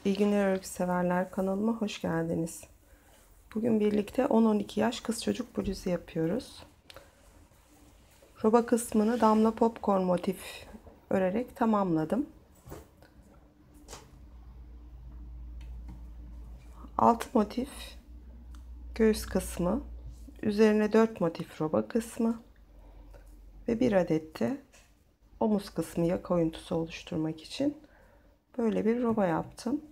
İyi günler örgü severler, kanalıma hoş geldiniz. Bugün birlikte 10-12 yaş kız çocuk bluzu yapıyoruz. Roba kısmını damla popcorn motif örerek tamamladım. Alt motif göğüs kısmı, üzerine 4 motif roba kısmı ve bir adet de omuz kısmı yaka oyuntusu oluşturmak için böyle bir roba yaptım.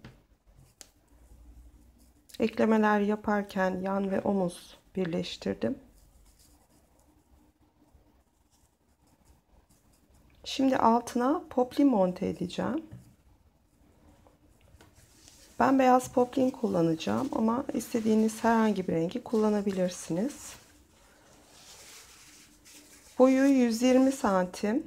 Eklemeler yaparken yan ve omuz birleştirdim. Şimdi altına poplin monte edeceğim. Ben beyaz poplin kullanacağım ama istediğiniz herhangi bir rengi kullanabilirsiniz. Boyu 120 santim.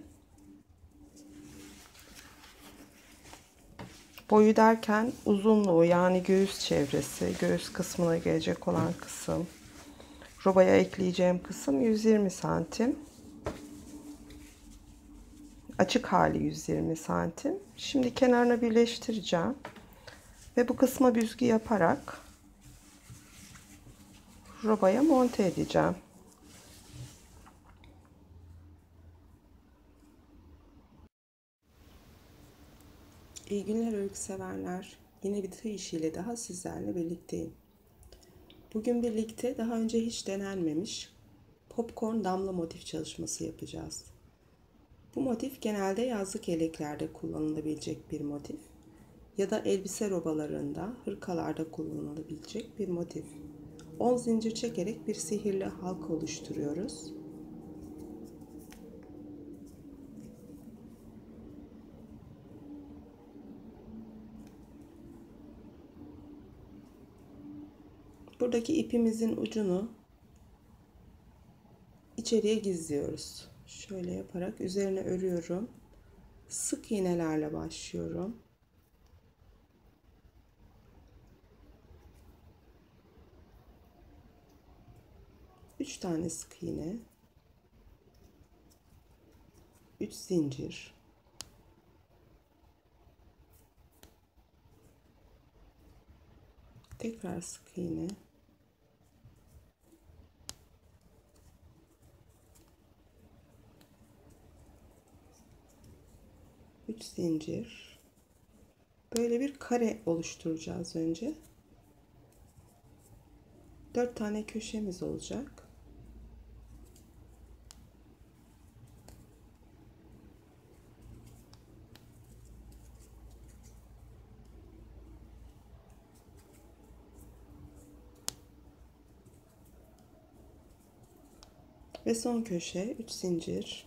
Boyu derken uzunluğu, yani göğüs çevresi, göğüs kısmına gelecek olan kısım, robaya ekleyeceğim kısım 120 santim. Açık hali 120 santim. Şimdi kenarına birleştireceğim ve bu kısma büzgü yaparak robaya monte edeceğim. İyi günler örgü severler. Yine bir tığ işiyle daha sizlerle birlikteyim. Bugün birlikte daha önce hiç denenmemiş popcorn damla motif çalışması yapacağız. Bu motif genelde yazlık yeleklerde kullanılabilecek bir motif ya da elbise robalarında, hırkalarda kullanılabilecek bir motif. 10 zincir çekerek bir sihirli halka oluşturuyoruz. Buradaki ipimizin ucunu içeriye gizliyoruz. Şöyle yaparak üzerine örüyorum. Sık iğnelerle başlıyorum. Üç tane sık iğne, 3 zincir, tekrar sık iğne, 3 zincir. Böyle bir kare oluşturacağız önce. 4 tane köşemiz olacak. Ve son köşe 3 zincir.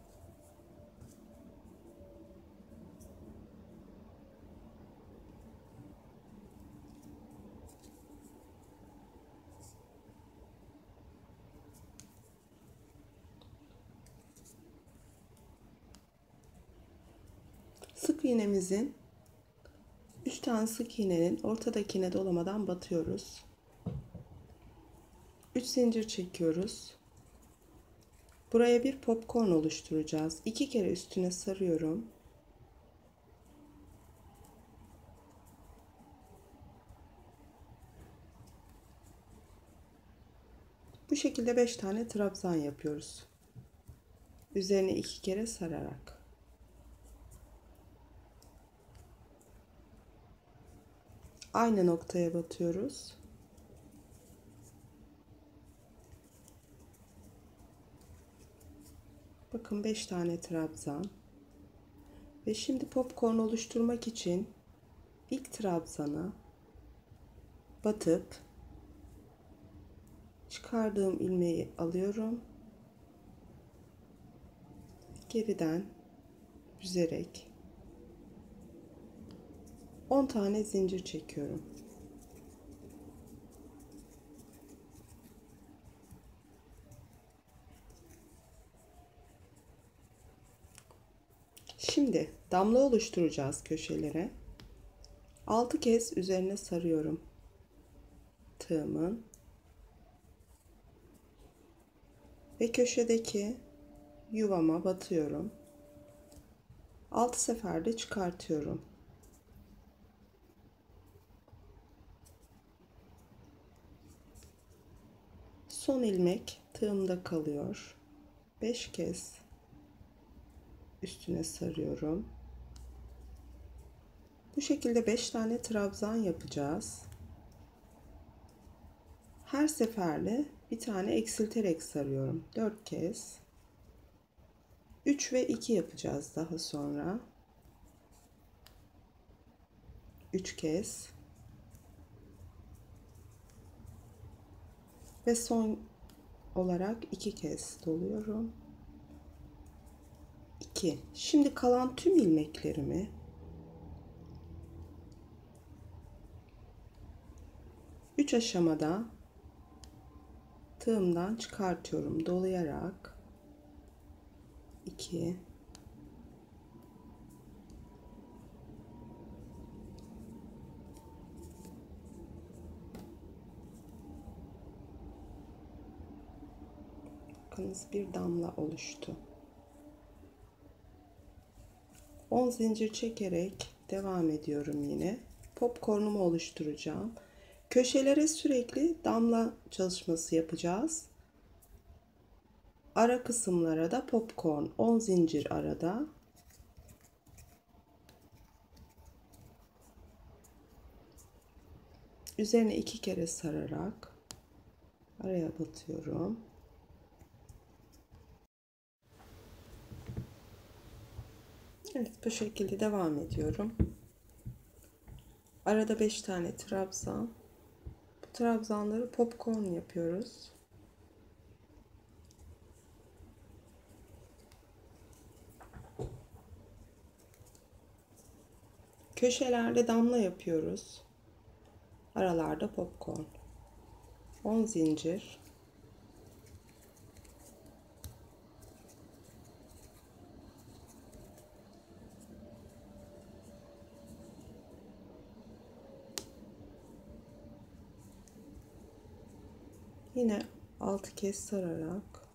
Sık iğnemizin 3 tane sık iğnenin ortadakine dolamadan batıyoruz. 3 zincir çekiyoruz. Buraya bir popcorn oluşturacağız. 2 kere üstüne sarıyorum. Bu şekilde 5 tane trabzan yapıyoruz. Üzerine 2 kere sararak. Aynı noktaya batıyoruz. Bakın 5 tane trabzan. Ve şimdi popcorn oluşturmak için ilk trabzana batıp çıkardığım ilmeği alıyorum. Geriden büzerek 10 tane zincir çekiyorum. Şimdi damla oluşturacağız köşelere. 6 kez üzerine sarıyorum tığımın ve köşedeki yuvama batıyorum. 6 seferde çıkartıyorum. son ilmek tığımda kalıyor. 5 kez üstüne sarıyorum. Bu şekilde 5 tane trabzan yapacağız. Her seferle bir tane eksilterek sarıyorum. 4 kez. 3 ve 2 yapacağız daha sonra. 3 kez. Ve son olarak 2 kez doluyorum. 2. Şimdi kalan tüm ilmeklerimi üç aşamada tığımdan çıkartıyorum dolayarak. 2 bakınız bir damla oluştu. 10 zincir çekerek devam ediyorum yine. Popcornumu oluşturacağım. Köşelere sürekli damla çalışması yapacağız. Ara kısımlara da popcorn 10 zincir arada. Üzerine 2 kere sararak araya batıyorum. Evet, bu şekilde devam ediyorum. Arada 5 tane trabzan. Bu trabzanları popcorn yapıyoruz. Köşelerde damla yapıyoruz. Aralarda popcorn. 10 zincir. Yine 6 kez sararak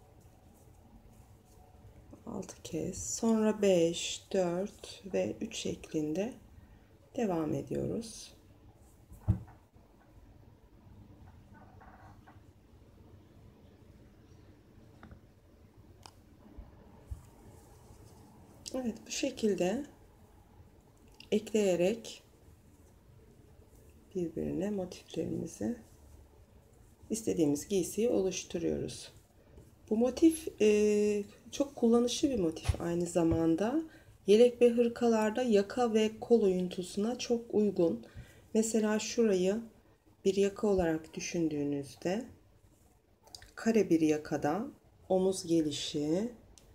6 kez, sonra 5, 4 ve 3 şeklinde devam ediyoruz. Evet, bu şekilde ekleyerek birbirine motiflerimizi istediğimiz giysiyi oluşturuyoruz. Bu motif çok kullanışlı bir motif aynı zamanda. Yelek ve hırkalarda yaka ve kol oyuntusuna çok uygun. Mesela şurayı bir yaka olarak düşündüğünüzde kare bir yakada omuz gelişi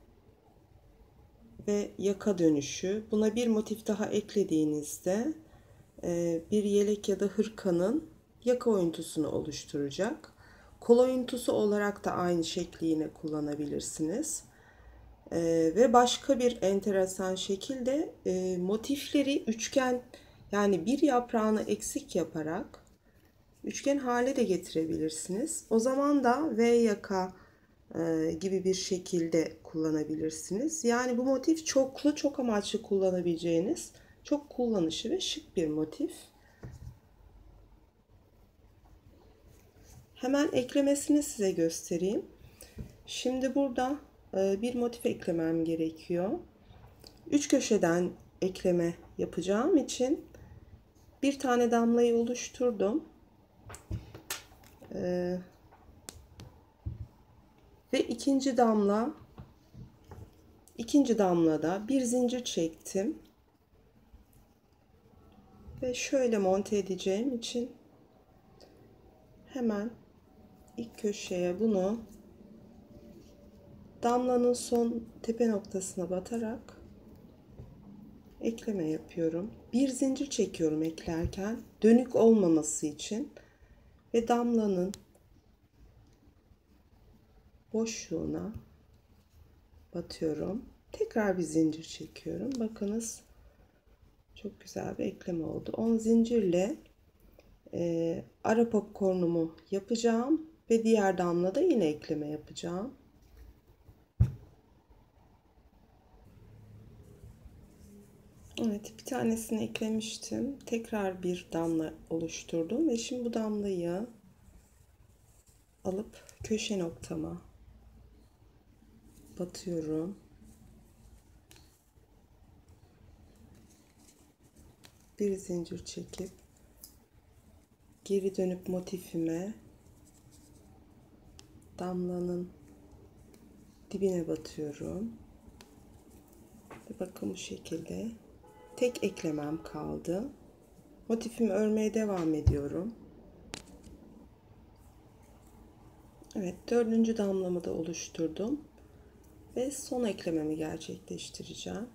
ve yaka dönüşü, buna bir motif daha eklediğinizde bir yelek ya da hırkanın yaka oyuntusunu oluşturacak. Kol oyuntusu olarak da aynı şekli yine kullanabilirsiniz. Ve başka bir enteresan şekilde motifleri üçgen, yani bir yaprağını eksik yaparak üçgen hale de getirebilirsiniz. O zaman da V yaka gibi bir şekilde kullanabilirsiniz. Yani bu motif çoklu, çok amaçlı kullanabileceğiniz çok kullanışlı ve şık bir motif. Hemen eklemesini size göstereyim. Şimdi burada bir motif eklemem gerekiyor. 3 köşeden ekleme yapacağım için bir tane damlayı oluşturdum. Ve ikinci damlada bir zincir çektim. Ve şöyle monte edeceğim için hemen ilk köşeye bunu damlanın son tepe noktasına batarak ekleme yapıyorum. Bir zincir çekiyorum eklerken dönük olmaması için ve damlanın boşluğuna batıyorum. Tekrar bir zincir çekiyorum. Bakınız çok güzel bir ekleme oldu. 10 zincirle ara popcornumu yapacağım ve diğer damlada yine ekleme yapacağım. Evet, bir tanesini eklemiştim. Tekrar bir damla oluşturdum ve şimdi bu damlayı alıp köşe noktama batıyorum. Bir zincir çekip geri dönüp motifime damlanın dibine batıyorum. Ve bakın bu şekilde tek eklemem kaldı. Motifimi örmeye devam ediyorum. Evet, dördüncü damlamı da oluşturdum ve son eklememi gerçekleştireceğim.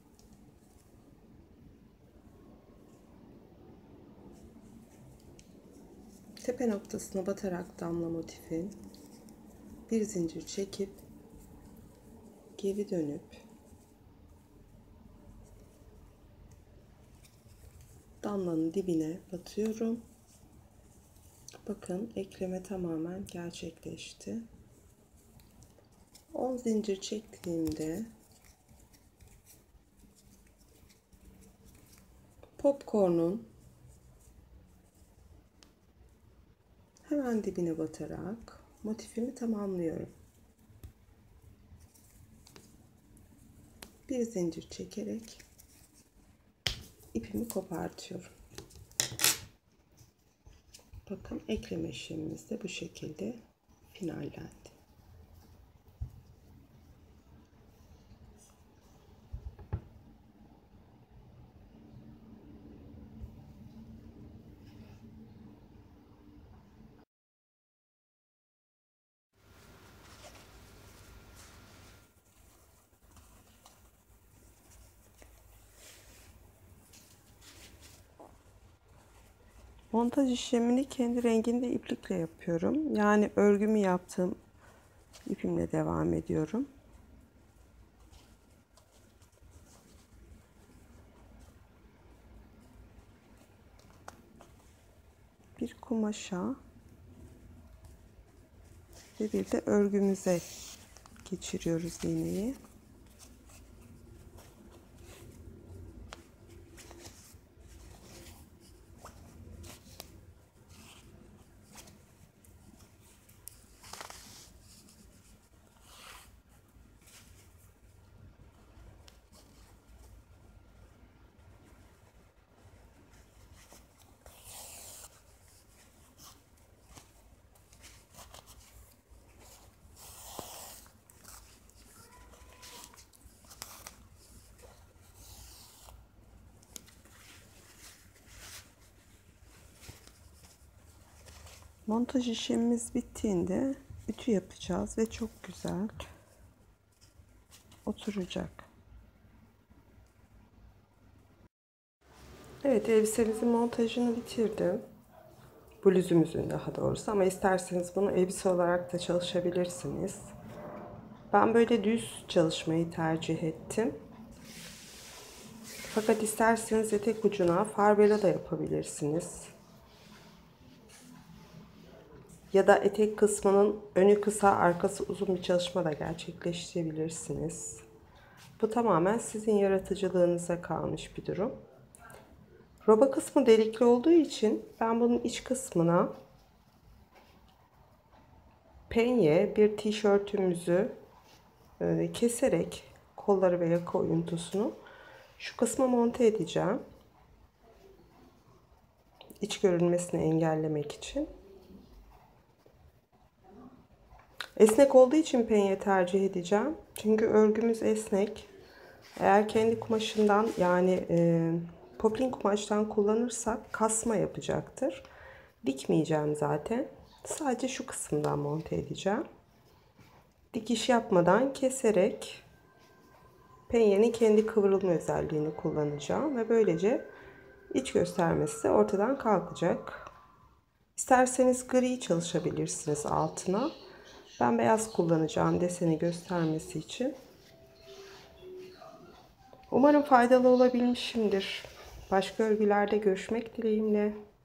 Tepe noktasına batarak damla motifin bir zincir çekip geri dönüp damlanın dibine batıyorum. Bakın ekleme tamamen gerçekleşti. 10 zincir çektiğimde popcorn'un hemen dibine batarak motifimi tamamlıyorum. Bir zincir çekerek ipimi kopartıyorum. Bakın ekleme işlemimiz de bu şekilde finallendi. Montaj işlemini kendi renginde iplikle yapıyorum. Yani örgümü yaptığım ipimle devam ediyorum. Bir kumaşa ve bir de örgümüze geçiriyoruz iğneyi. Montaj işlemimiz bittiğinde ütü yapacağız ve çok güzel oturacak. Evet, elbisemizin montajını bitirdim. Bluzumuzun daha doğrusu, ama isterseniz bunu elbise olarak da çalışabilirsiniz. Ben böyle düz çalışmayı tercih ettim. Fakat isterseniz etek ucuna farbela da yapabilirsiniz. Ya da etek kısmının önü kısa, arkası uzun bir çalışma da gerçekleştirebilirsiniz. Bu tamamen sizin yaratıcılığınıza kalmış bir durum. Roba kısmı delikli olduğu için ben bunun iç kısmına penye bir tişörtümüzü keserek kolları ve yaka oyuntusunu şu kısma monte edeceğim. İç görünmesini engellemek için. Esnek olduğu için penye tercih edeceğim. Çünkü örgümüz esnek. Eğer kendi kumaşından, yani poplin kumaştan kullanırsak kasma yapacaktır. Dikmeyeceğim zaten. Sadece şu kısımdan monte edeceğim. Dikiş yapmadan keserek penyenin kendi kıvrılma özelliğini kullanacağım ve böylece iç göstermesi de ortadan kalkacak. İsterseniz gri çalışabilirsiniz altına. Ben beyaz kullanacağım deseni göstermesi için. Umarım faydalı olabilmişimdir. Başka örgülerde görüşmek dileğimle.